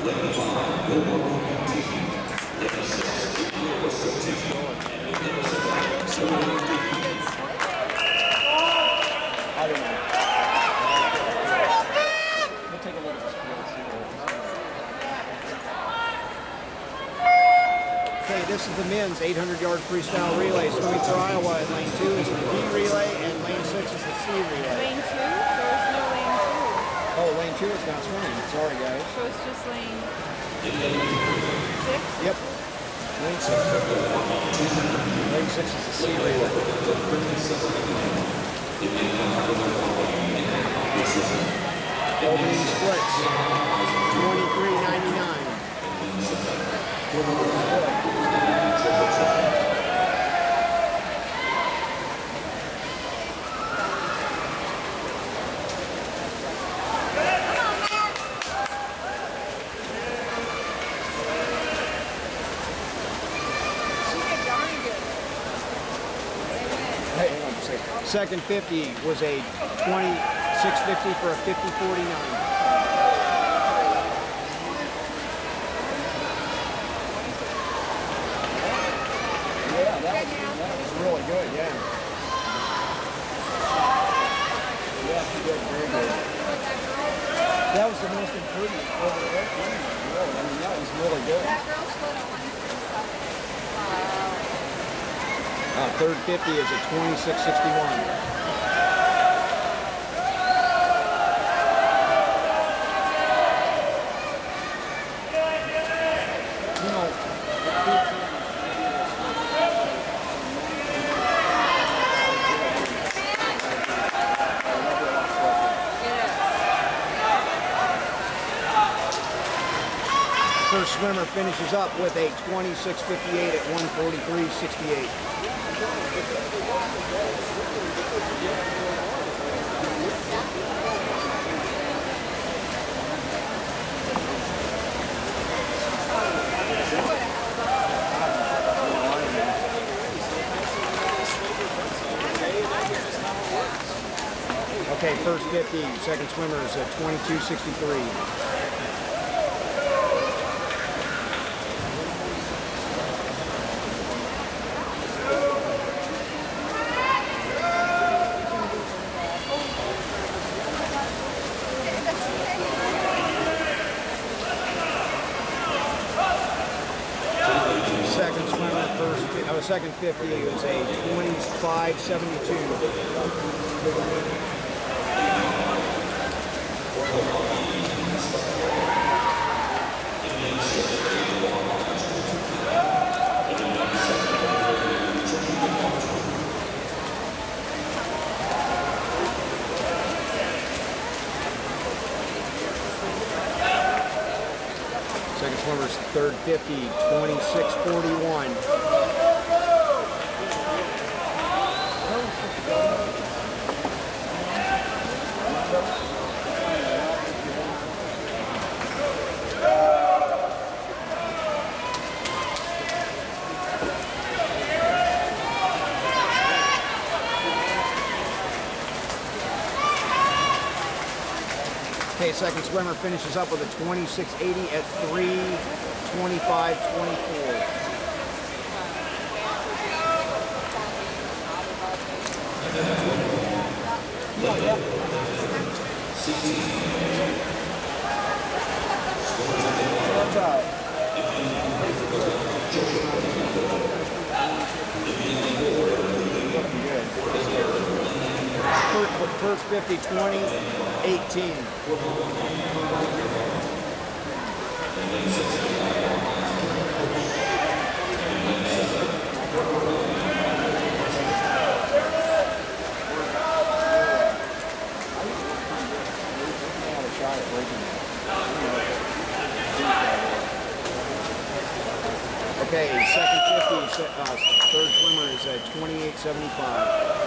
I don't know. We'll take a look at this field, see what it is. Okay, this is the men's 800-yard freestyle relay. Swimming for Iowa at lane 2 is the B relay, and lane 6 is the C relay. Lane 2? There's no lane 2. Oh, lane 2 is not swimming. Sorry, guys. So it's just lane 6? Yep. Lane 6. Lane 6 is the C relay. Opening splits. 23.99. Hey, hang on a second. Second 50 was a 26.50 for a 50.49. Yeah, that was really good, yeah. Yeah, she did very good. That was the most improvement over the rest of the world. I mean, that was really good. That girl split a 1.7. Wow. Third 50 is a 26.61. First swimmer finishes up with a 26.58 at 1:43.68. Okay, first 50, second swimmer is at 22.63. Second swimmer, second 50 is a 25.72. Second swimmer's third 50, 26.41. Okay, second swimmer finishes up with a 26.80 at 3:25.24. That's all right. First 50, 20, 18. Okay, second 50, third swimmer is at 28.75.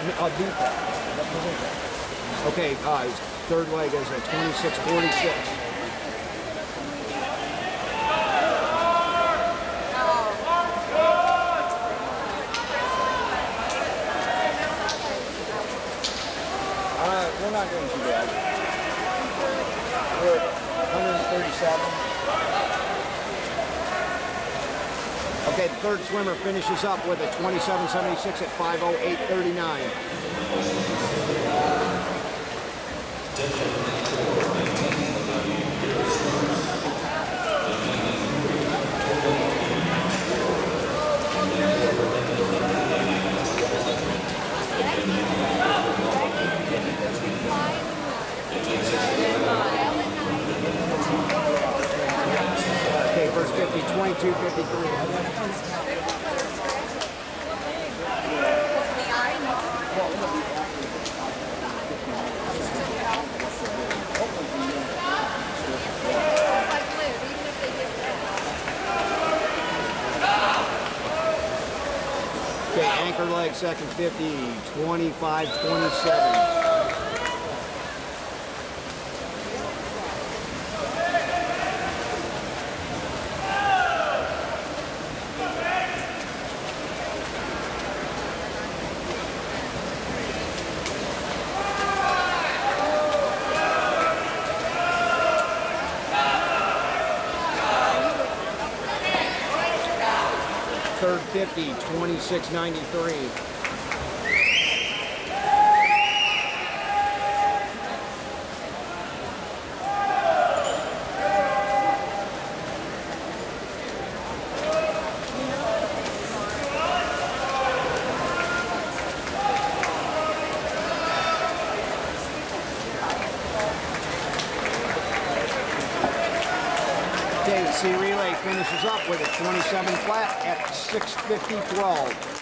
I'll beat that. Okay, his third leg is a 26:46. We're not doing too bad. We're at 137. Okay, the third swimmer finishes up with a 27:76 at 5:08:39. Okay, first 50, 22:53. Okay, anchor leg, second 50, 25:27. Third 50, 26:93. Okay, the C relay finishes up with a 27 flat at 6:50:12.